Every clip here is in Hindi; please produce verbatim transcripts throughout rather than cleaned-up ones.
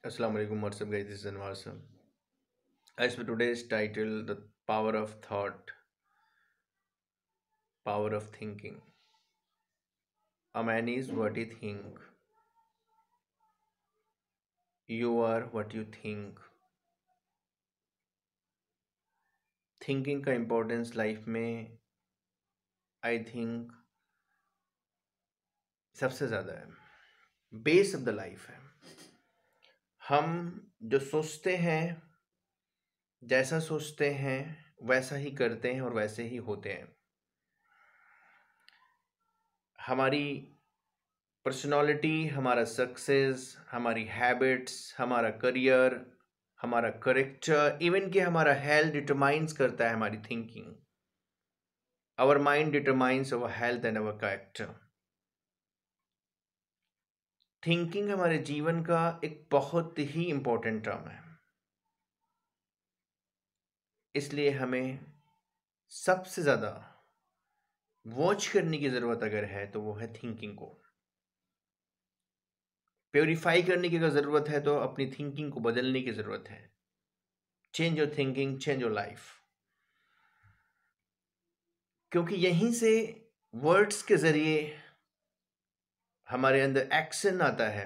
Assalamu alaikum, what's up guys, this is Anwar sir. As for today's title, the power of thought, power of thinking. A man is what he think, you are what you think. Thinking का इम्पोर्टेंस लाइफ में आई थिंक सबसे ज़्यादा है, बेस ऑफ द लाइफ है। हम जो सोचते हैं, जैसा सोचते हैं वैसा ही करते हैं और वैसे ही होते हैं। हमारी पर्सनालिटी, हमारा सक्सेस, हमारी हैबिट्स, हमारा करियर, हमारा करेक्टर, इवन कि हमारा हेल्थ डिटरमाइंस करता है हमारी thinking. Our mind determines our health and our character. Thinking हमारे जीवन का एक बहुत ही इम्पोर्टेंट टर्म है, इसलिए हमें सबसे ज़्यादा वॉच करने की ज़रूरत अगर है तो वो है थिंकिंग को। प्योरीफाई करने की अगर ज़रूरत है तो अपनी थिंकिंग को बदलने की ज़रूरत है। Change your thinking, change your life. क्योंकि यहीं से वर्ड्स के ज़रिए हमारे अंदर एक्शन आता है,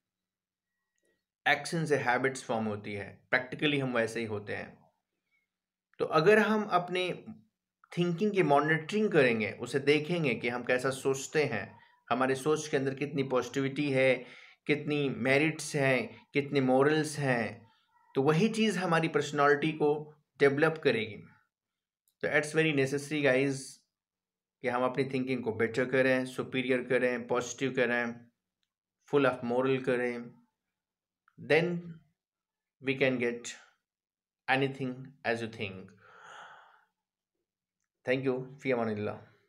एक्शन से हैबिट्स फॉर्म होती है, प्रैक्टिकली हम वैसे ही होते हैं। तो अगर हम अपने थिंकिंग की मॉनिटरिंग करेंगे, उसे देखेंगे कि हम कैसा सोचते हैं, हमारे सोच के अंदर कितनी पॉजिटिविटी है, कितनी मेरिट्स हैं, कितने मॉरल्स हैं, तो वही चीज़ हमारी पर्सनालिटी को डेवलप करेगी। तो इट्स वेरी नेसेसरी गाइज कि हम अपनी थिंकिंग को बेटर करें, सुपीरियर करें, पॉजिटिव करें, फुल ऑफ मोरल करें, then we can get anything as you think. Thank you, फी अमानिल्लाह।